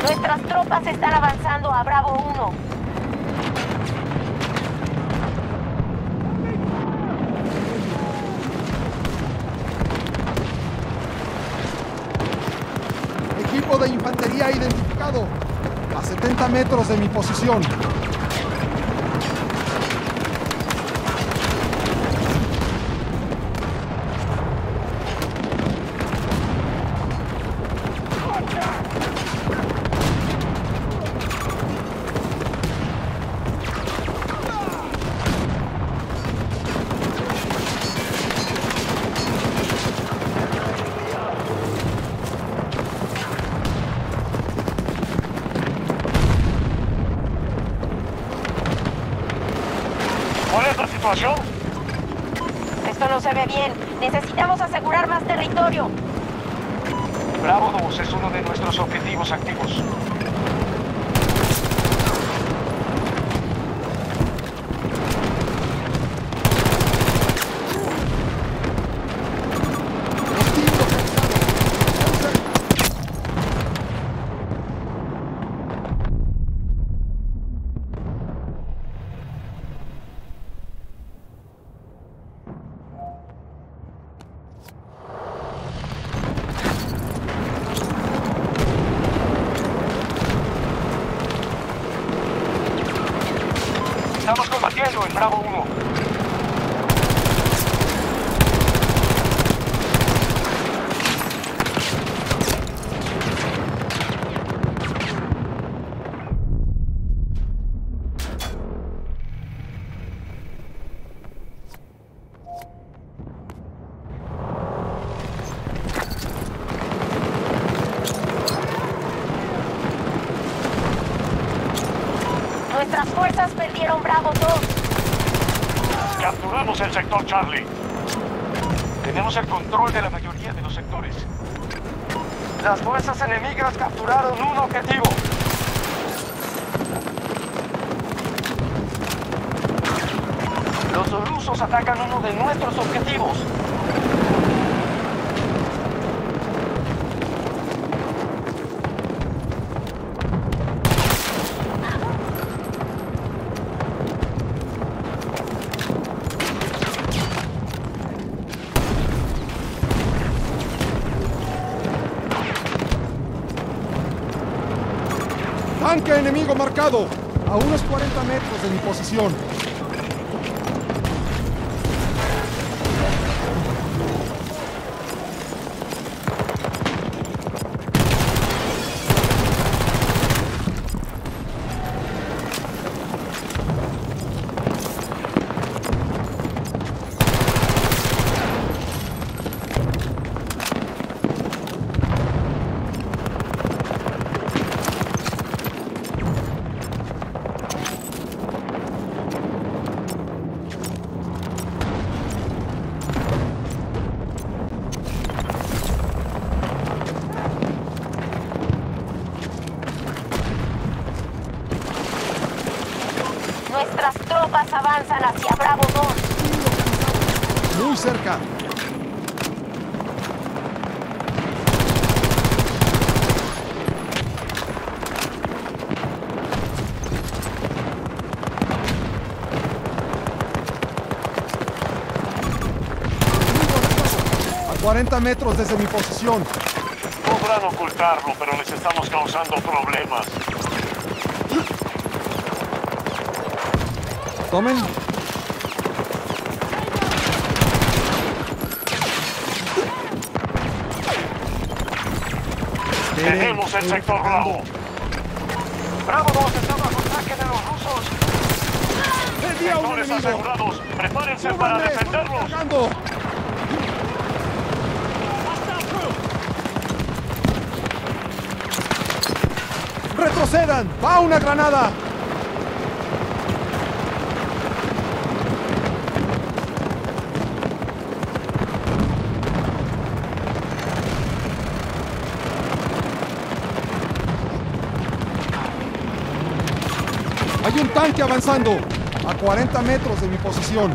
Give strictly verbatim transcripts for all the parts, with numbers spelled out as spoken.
Nuestras tropas están avanzando a Bravo uno. Equipo de infantería identificado a setenta metros de mi posición. Esto no se ve bien. Necesitamos asegurar más territorio. Bravo dos es uno de nuestros objetivos activos. Estamos combatiendo en Bravo uno. Nuestras fuerzas perdieron Bravo dos. Capturamos el sector Charlie. Tenemos el control de la mayoría de los sectores. Las fuerzas enemigas capturaron un objetivo. Los rusos atacan uno de nuestros objetivos. Tanque enemigo marcado a unos cuarenta metros de mi posición. Nuestras tropas avanzan hacia Bravo dos. Muy cerca. A cuarenta metros desde mi posición. Podrán ocultarlo, pero les estamos causando problemas. Tomen. Tenemos el sector Bravo. Bravo dos está bajo ataque de los rusos. Perdí a un Sectores enemigo. asegurados. Prepárense para ¡Súbanme! defenderlos. ¡Cargando! ¡Retrocedan! ¡Va una granada! Hay un tanque avanzando a cuarenta metros de mi posición.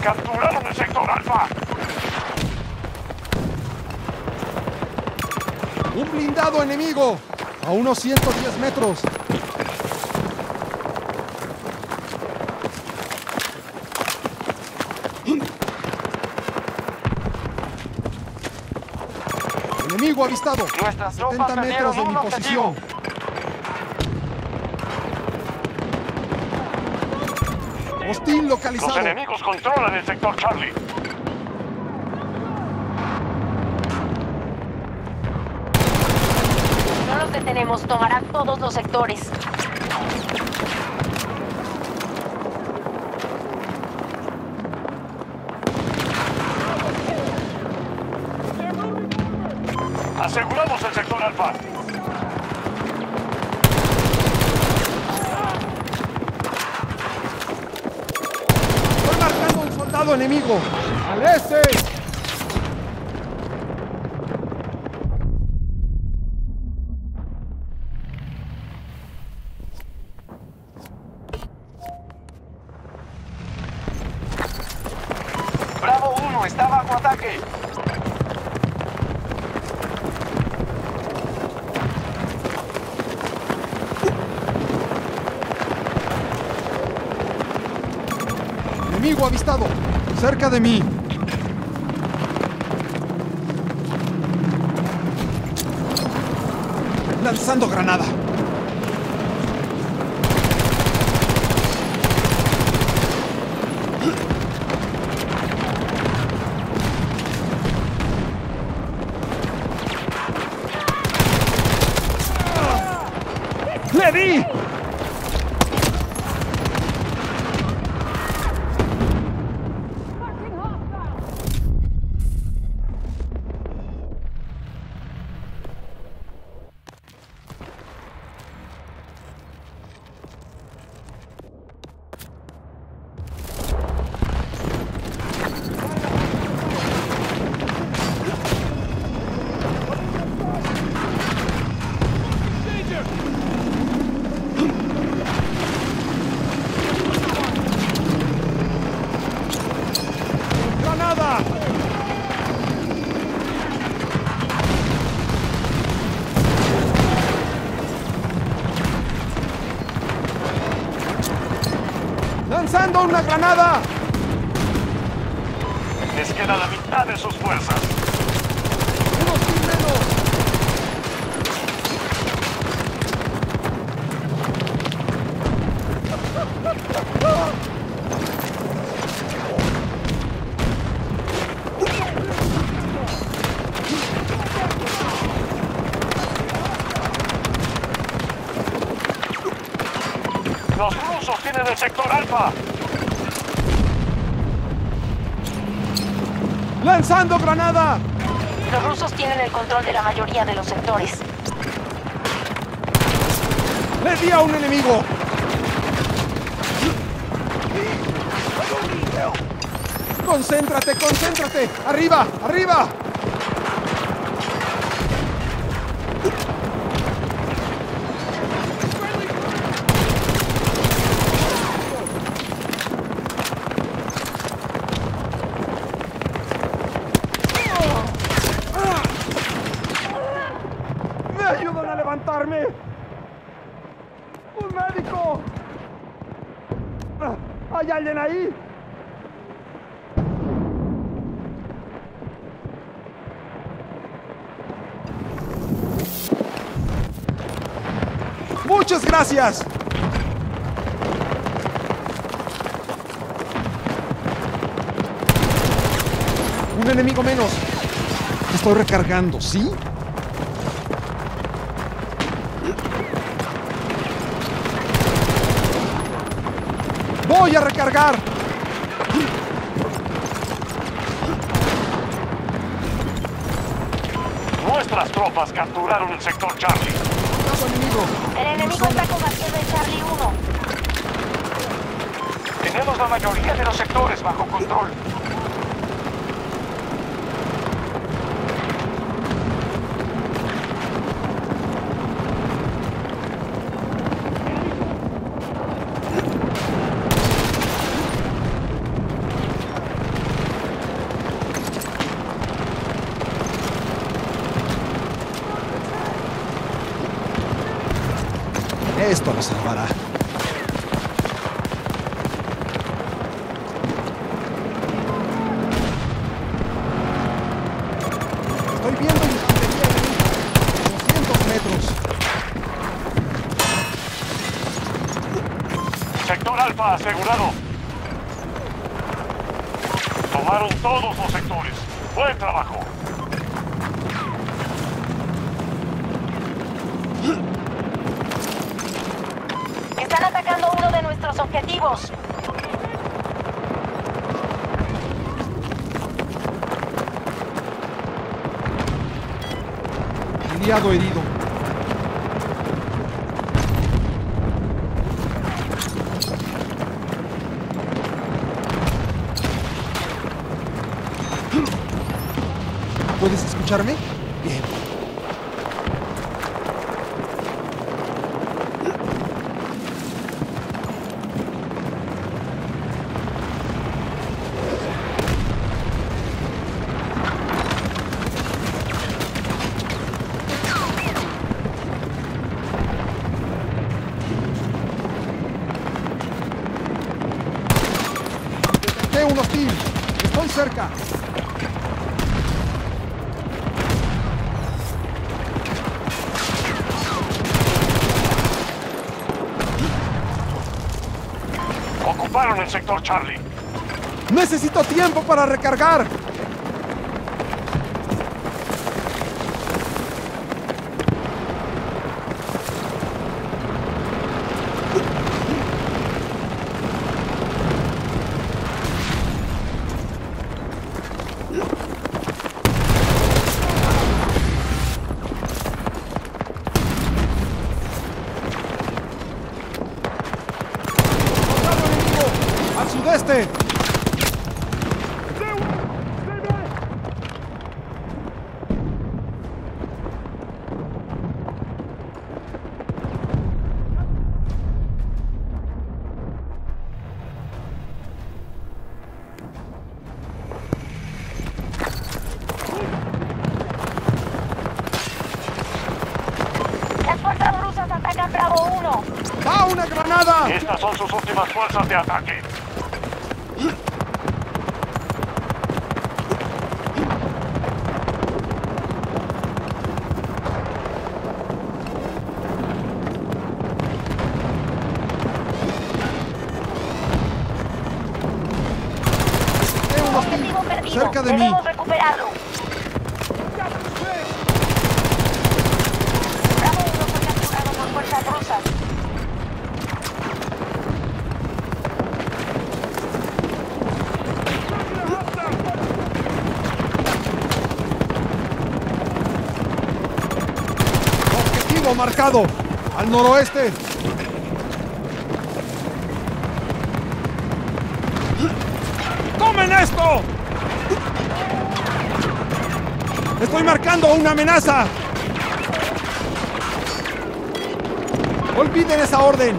Capturaron el sector Alfa. ¡Un blindado enemigo! A unos ciento diez metros. Enemigo avistado. Nuestras tropas setenta metros de perdieron mi un posición. objetivo. Hostil Los localizado. enemigos controlan el sector Charlie. No los detenemos, tomarán todos los sectores. Aseguramos el sector Alfa. Estoy marcando un soldado enemigo. ¡Al este! Bravo uno está bajo ataque. Enemigo avistado. Cerca de mí. Lanzando granada. ¡Le di! ¡Granada! ¡Lanzando una granada! Les queda la mitad de sus fuerzas. ¡Unos mil menos! Los rusos tienen el sector Alfa. ¡Lanzando granada! Los rusos tienen el control de la mayoría de los sectores. ¡Le di a un enemigo! ¡Concéntrate, concéntrate! ¡Arriba, arriba! ¡Me ayudan a levantarme! ¡Un médico! ¿Hay alguien ahí? ¡Muchas gracias! Un enemigo menos. Estoy recargando, ¿sí? ¡Voy a recargar! Nuestras tropas capturaron el sector Charlie. ¡Soldado enemigo! El enemigo está combatiendo en Charlie uno. Tenemos la mayoría de los sectores bajo control. Esto lo salvará. Estoy viendo infantería enemiga. doscientos metros. Sector Alfa asegurado. Tomaron todos los sectores. Buen trabajo. Están atacando uno de nuestros objetivos. Aliado herido. ¿Puedes escucharme? Bien. Detecté un hostil. Estoy cerca. Ocuparon el sector Charlie. Necesito tiempo para recargar. ¡Al sudeste! Las fuerzas rusas atacan Bravo uno. ¡Va una granada! Estas son sus últimas fuerzas de ataque. Detecté un hostil Objetivo perdido. cerca de mí. Debemos recuperarlo. Bravo uno fue capturado por fuerzas rusas. Objetivo marcado. Al noroeste. ¡Tomen esto! ¡Estoy marcando una amenaza! ¡Olviden esa orden!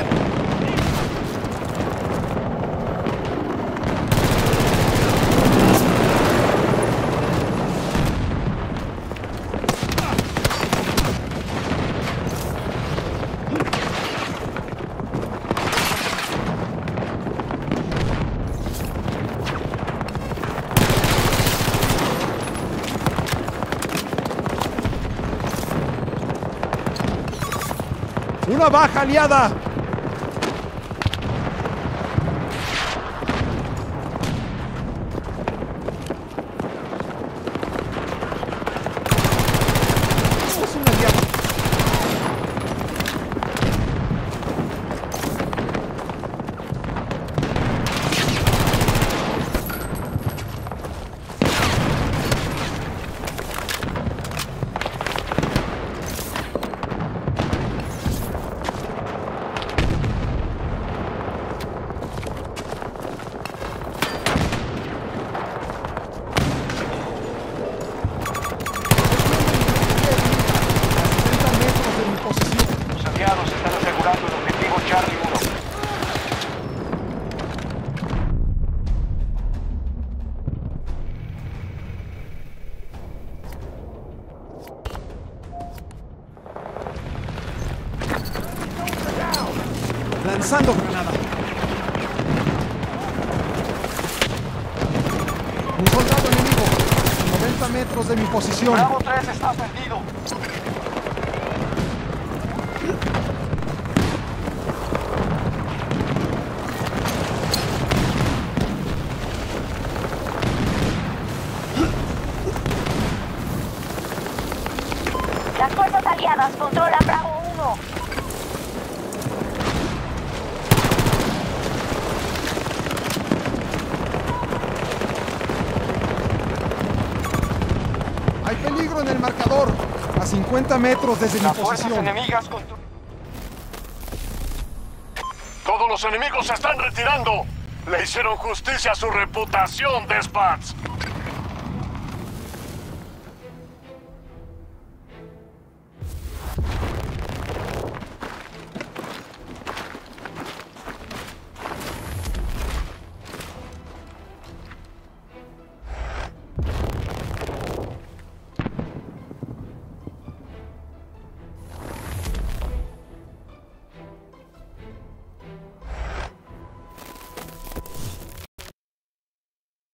¡Una baja aliada! Es un aliado. Lanzando granada. Un soldado enemigo. A noventa metros de mi posición. Bravo tres está perdido. Las fuerzas aliadas controlan Bravo uno. Hay peligro en el marcador. A cincuenta metros desde mi Las fuerzas posición. enemigas contro- Todos los enemigos se están retirando. Le hicieron justicia a su reputación, Despats.